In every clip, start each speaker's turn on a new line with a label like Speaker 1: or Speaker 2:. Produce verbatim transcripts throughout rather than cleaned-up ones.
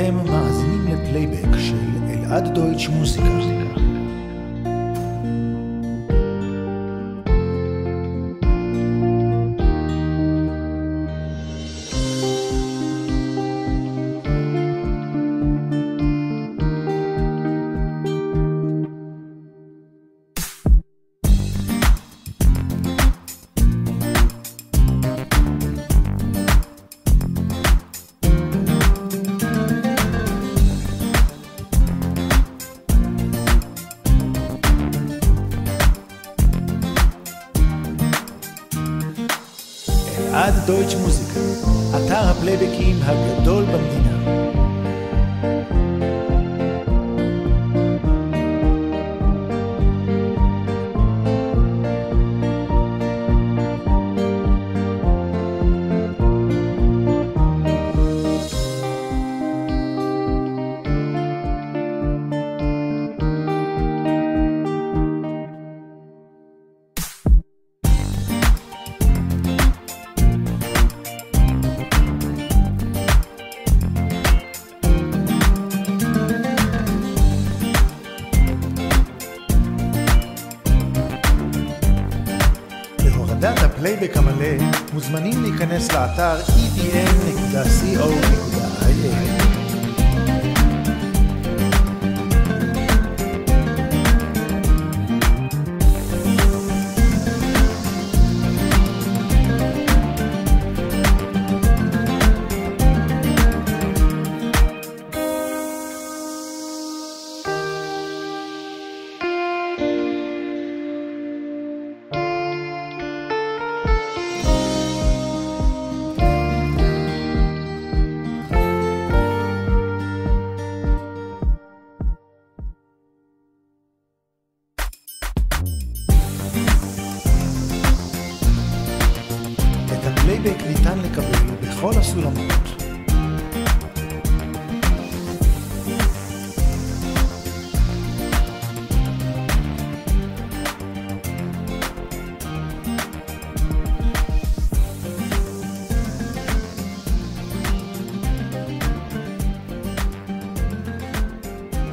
Speaker 1: אתם מאזינים לפלייבק של אלעד דויטש מוזיקה. אלעד דויטש מוזיקה, אתר הפלייבקים הגדול במדינה. להורדת הפלייבק המלא מוזמנים להיכנס לאתר אי די אם נקודה סי או נקודה איי איי. הפלייבק ניתן לקבל בכל הסולמות.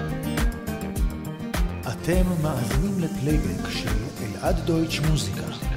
Speaker 1: אתם מאזינים לפלייבק של אלעד דויטש מוזיקה.